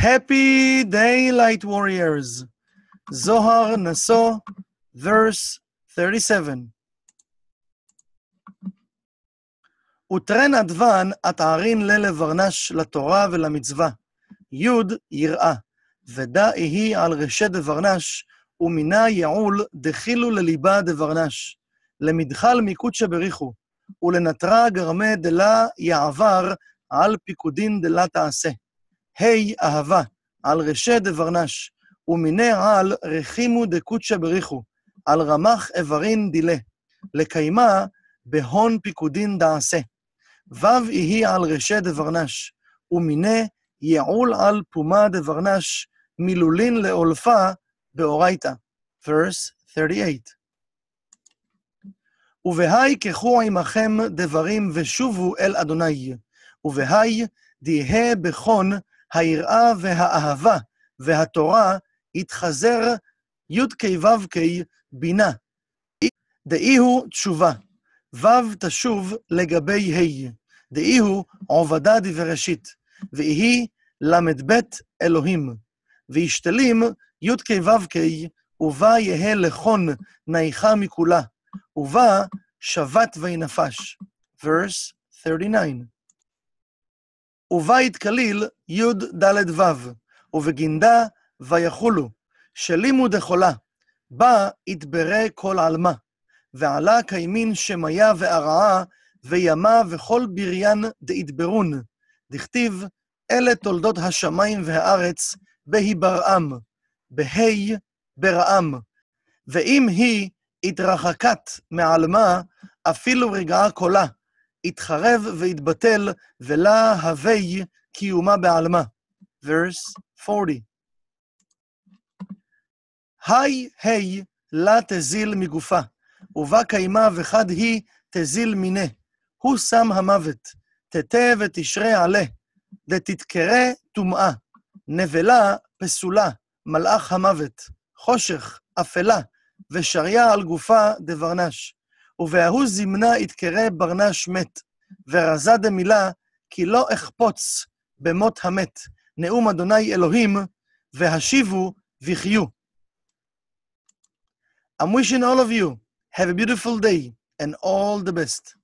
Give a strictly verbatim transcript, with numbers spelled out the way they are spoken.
Happy day, light warriors. Zohar Naso, verse thirty-seven. ותרן אדוון התערין ללברנש לתורה ולמצווה. יוד יראה, ודא יהי על רשי דברנש, ומינה יעול דחילו לליבה דברנש. למדחל מקודשא בריחו, ולנטרה גרמה דלה יעבר על פיקודין דלה תעשה. היי אהבה, על רשי דברנש, ומינה על רחימו דקודשא בריחו, על רמח איברין דילה, לקיימה בהון פיקודין דעשה. וו יהי על רשי דברנש, ומינה יעול על פומה דברנש, מילולין לאולפה באורייתא. verse thirty-eight. ובהי קחו עמכם דברים ושובו אל אדוני, ובהי דהה בכון היראה והאהבה והתורה יתחזר יודקי ובקי בינה. דאיהו תשובה, וו תשוב לגבי ה', דאיהו עובדה דבראשית, ויהי למד בית אלוהים, וישתלים יודקי ובקי, ובה יהא לכון נייחה מכולה, ובה שבת וינפש. verse thirty-nine. ובה יתקליל יוד דלת וו, ובגינדה ויחולו, שלימו דחולה, בה יתברא כל עלמה, ועלה קיימין שמיה והרעה, וימה וכל בריין דאיתברון, דכתיב, אלה תולדות השמיים והארץ, בהיברעם, בהי ברעם, ואם היא התרחקת מעלמה, אפילו רגעה קולה, יתחרב ויתבטל, ולה הווי קיומה בעלמה. verse forty. היי היי לה תזיל מגופה, ובה קיימה וחד היא תזיל מיני, הוא שם המוות, תתה ותשרה עלה, דתתקרא טומאה, נבלה פסולה, מלאך המוות, חושך, אפלה, ושריה על גופה דברנש. ובהוא זמנה יתקרא ברנש מת, ורזה דמילה, כי לא אחפוץ במות המת, נאום אדוני אלוהים, והשיבו וחיו. I'm wishing all of you have a beautiful day and all the best.